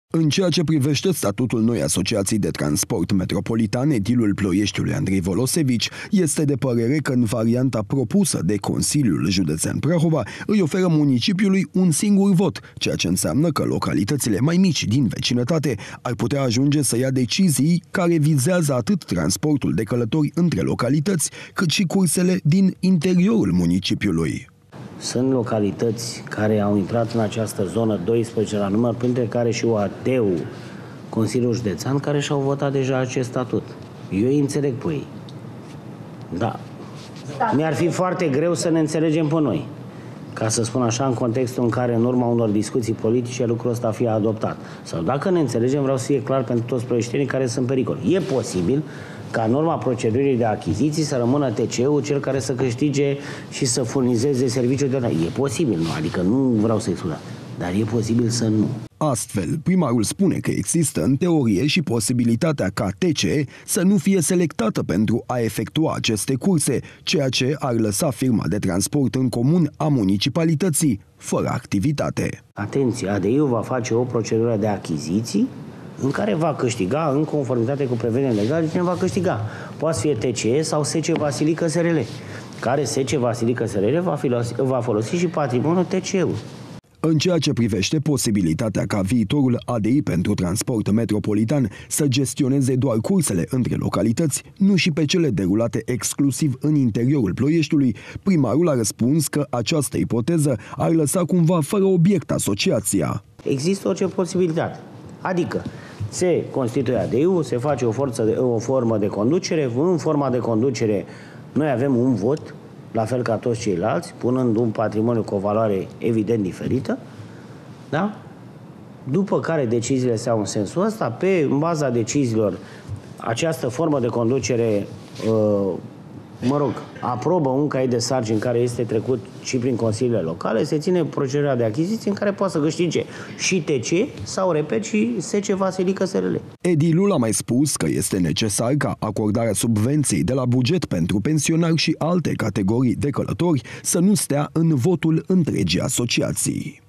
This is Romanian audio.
În ceea ce privește statutul noi asociații de transport metropolitan, edilul Ploieștiului Andrei Volosevici este de părere că în varianta propusă de Consiliul Județean Prahova îi oferă municipiului un singur vot, ceea ce înseamnă că localitățile mai mici din vecinătate ar putea ajunge să ia decizii care vizează atât transportul de călători între localități, cât și cursele din interiorul municipiului. Sunt localități care au intrat în această zonă 12 la număr, printre care și UAT-ul, Consiliul Județean, care și-au votat deja acest statut. Eu îi înțeleg pe ei. Da. Mi-ar fi foarte greu să ne înțelegem pe noi. Ca să spun așa, în contextul în care, în urma unor discuții politice, lucrul ăsta fie adoptat. Sau dacă ne înțelegem, vreau să fie clar pentru toți ploieștenii care sunt pericol. E posibil ca în urma procedurii de achiziții să rămână TCE-ul cel care să câștige și să furnizeze serviciul de online. E posibil, nu? Adică nu vreau să exclud, dar e posibil să nu. Astfel, primarul spune că există în teorie și posibilitatea ca TCE să nu fie selectată pentru a efectua aceste curse, ceea ce ar lăsa firma de transport în comun a municipalității fără activitate. Atenție, ADI-ul va face o procedură de achiziții în care va câștiga, în conformitate cu prevederile legale, cine va câștiga. Poate să fie TCE sau SC Vasilică SRL, care SC Vasilică SRL va folosi și patrimoniul TCE-ului. În ceea ce privește posibilitatea ca viitorul ADI pentru transport metropolitan să gestioneze doar cursele între localități, nu și pe cele derulate exclusiv în interiorul Ploieștiului, primarul a răspuns că această ipoteză ar lăsa cumva fără obiect asociația. Există orice posibilitate. Adică se constituie ADI-ul, se face o formă de conducere, în forma de conducere noi avem un vot, la fel ca toți ceilalți, punând un patrimoniu cu o valoare evident diferită, da? După care deciziile se au în sensul ăsta, în baza deciziilor, această formă de conducere, aprobă un caiet de sarcini care este trecut și prin consiliile locale, se ține procedura de achiziții în care poate să câștige și TC sau, repet, și SC Vasilică SRL. Edilul a mai spus că este necesar ca acordarea subvenției de la buget pentru pensionari și alte categorii de călători să nu stea în votul întregii asociații.